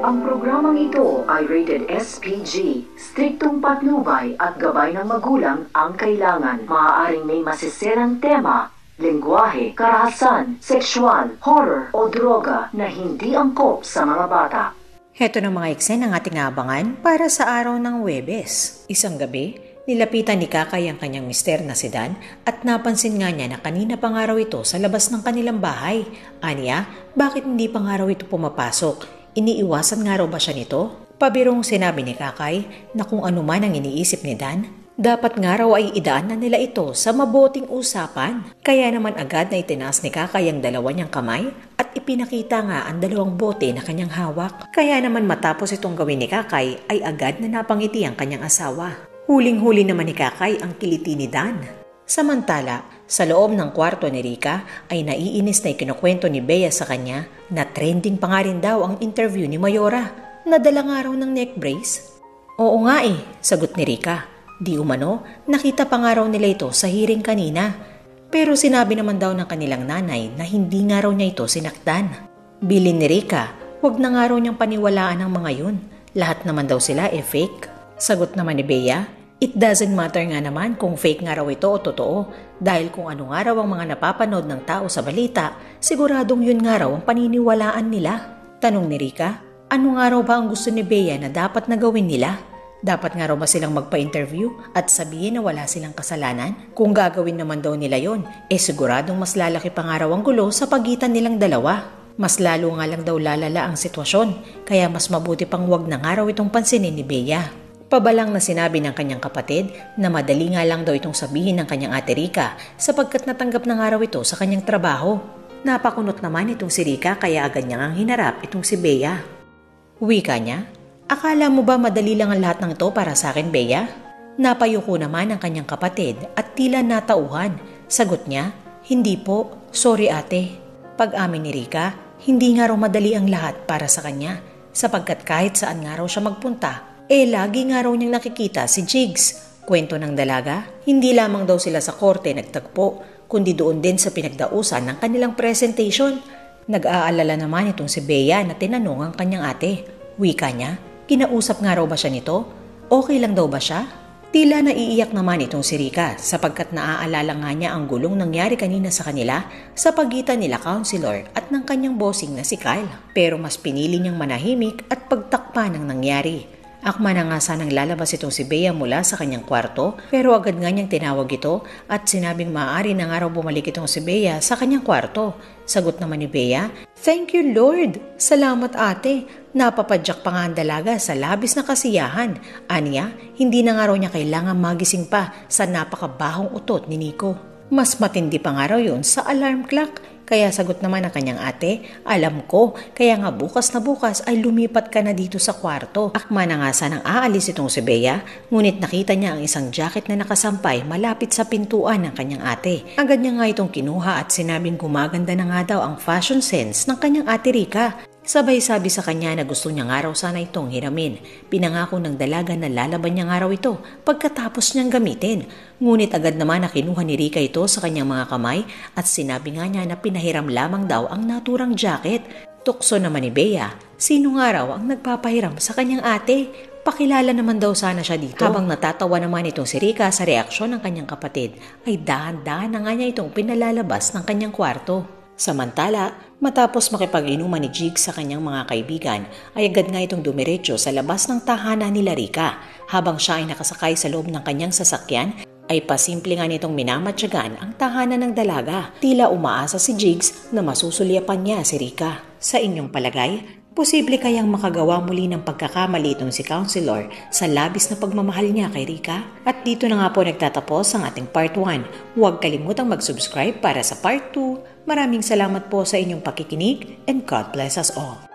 Ang programang ito ay rated SPG. Striktong patnubay at gabay ng magulang ang kailangan. Maaaring may masisirang tema, lengguwahe, karahasan, sexual, horror o droga na hindi angkop sa mga bata. Heto ng mga eksena ang ating aabangan para sa araw ng Huwebes. Isang gabi, nilapitan ni Kakay ang kanyang mister na si Dan at napansin nga niya na kanina pang araw ito sa labas ng kanilang bahay. Aniya, bakit hindi pang araw ito pumapasok? Iniiwasan nga raw ba siya nito? Pabirong sinabi ni Kakay na kung ano man ang iniisip ni Dan, dapat nga raw ay idaan na nila ito sa mabuting usapan. Kaya naman agad na itinaas ni Kakay ang dalawa niyang kamay at ipinakita nga ang dalawang bote na kanyang hawak. Kaya naman matapos itong gawin ni Kakay ay agad na napangiti ang kanyang asawa. Huling-huli naman ni Kakay ang kiliti ni Dan. Samantala, sa loob ng kwarto ni Rika ay naiinis na ikinukwento ni Bea sa kanya na trending pa nga rin daw ang interview ni Mayora. Nadala nga raw ng neck brace. Oo nga sagot ni Rika. Di umano, nakita pa nga raw nila ito sa hearing kanina. Pero sinabi naman daw ng kanilang nanay na hindi nga raw niya ito sinaktan. Bilin ni Rika, wag na nga raw niyang paniwalaan ang mga yun. Lahat naman daw sila fake. Sagot naman ni Bea, it doesn't matter nga naman kung fake nga raw ito o totoo dahil kung ano nga raw ang mga napapanood ng tao sa balita, siguradong yun nga raw ang paniniwalaan nila. Tanong ni Rika, ano nga raw ba ang gusto ni Bea na dapat na gawin nila? Dapat nga raw ba silang magpa-interview at sabihin na wala silang kasalanan? Kung gagawin naman daw nila yon, siguradong mas lalaki pa nga raw ang gulo sa pagitan nilang dalawa. Mas lalo nga lang daw lalala ang sitwasyon, kaya mas mabuti pang wag na nga raw itong pansinin ni Bea. Pabalang na sinabi ng kanyang kapatid na madali nga lang daw itong sabihin ng kanyang ate Rika sapagkat natanggap na nga raw ito sa kanyang trabaho. Napakunot naman itong si Rika kaya agad niya ngang hinarap itong si Bea. Wika niya, akala mo ba madali lang ang lahat ng ito para sa akin, Bea? Napayuko naman ang kanyang kapatid at tila natauhan. Sagot niya, hindi po, sorry ate. Pag-amin ni Rika, hindi nga raw madali ang lahat para sa kanya sapagkat kahit saan nga raw siya magpunta, lagi nga raw niyang nakikita si Jigs. Kwento ng dalaga, hindi lamang daw sila sa korte nagtagpo, kundi doon din sa pinagdausan ng kanilang presentation. Nag-aalala naman itong si Bea na tinanong ang kanyang ate. Wika niya, kinausap nga raw ba siya nito? Okay lang daw ba siya? Tila naiiyak naman itong si Rika sapagkat naaalala nga niya ang gulong nangyari kanina sa kanila sa pagitan nila counselor at ng kanyang bossing na si Kyle. Pero mas pinili niyang manahimik at pagtakpan ang nangyari. Akma na nga sanang lalabas itong si Bea mula sa kanyang kwarto pero agad nga niyang tinawag ito at sinabing maaari na nga raw bumalik itong si Bea sa kanyang kwarto. Sagot naman ni Bea, "Thank you Lord! Salamat ate! Napapadyak pa nga ang dalaga sa labis na kasiyahan." Aniya, hindi na nga raw niya kailangan magising pa sa napakabahong utot ni Nico. Mas matindi pa nga raw yun sa alarm clock. Kaya sagot naman ng kanyang ate, alam ko, kaya nga bukas na bukas ay lumipat ka na dito sa kwarto. Akma na nga sanang aalis itong si Bea, ngunit nakita niya ang isang jacket na nakasampay malapit sa pintuan ng kanyang ate. Agad niya nga itong kinuha at sinabing gumaganda na nga daw ang fashion sense ng kanyang ate Rika. Sabay sabi sa kanya na gusto niya nga raw sana itong hiramin. Pinangako ng dalaga na lalaban niya nga raw ito pagkatapos niyang gamitin. Ngunit agad naman na kinuha ni Rika ito sa kanyang mga kamay at sinabi nga niya na pinahiram lamang daw ang naturang jacket. Tukso naman ni Bea, sino nga raw ang nagpapahiram sa kanyang ate? Pakilala naman daw sana siya dito. Habang natatawa naman itong si Rika sa reaksyon ng kanyang kapatid, ay dahan-dahan na nga niya itong pinalalabas ng kanyang kwarto. Samantala, matapos makipag-inuman ni Jigs sa kanyang mga kaibigan, ay agad nga itong dumiretso sa labas ng tahanan ni Rika. Habang siya ay nakasakay sa loob ng kanyang sasakyan, ay pasimple nga nitong minamatyagan ang tahanan ng dalaga. Tila umaasa si Jigs na masusulyapan niya si Rika. Sa inyong palagay, posible kayang makagawa muli ng pagkakamali itong si Counselor sa labis na pagmamahal niya kay Rika? At dito na nga po nagtatapos ang ating part 1. Huwag kalimutang mag-subscribe para sa part 2. Maraming salamat po sa inyong pakikinig and God bless us all.